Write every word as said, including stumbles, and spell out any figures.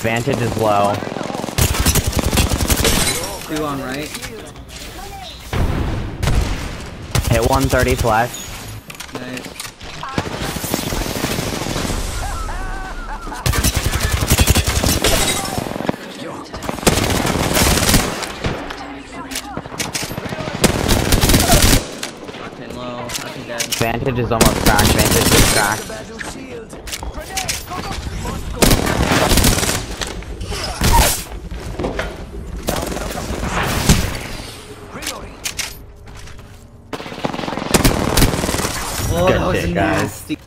Vantage is low. Two on right. Hit one thirty flash. Nice. Fucking low. Fucking dead. Vantage is almost cracked. Vantage is cracked. Oh, Good that was shit, guys. nasty.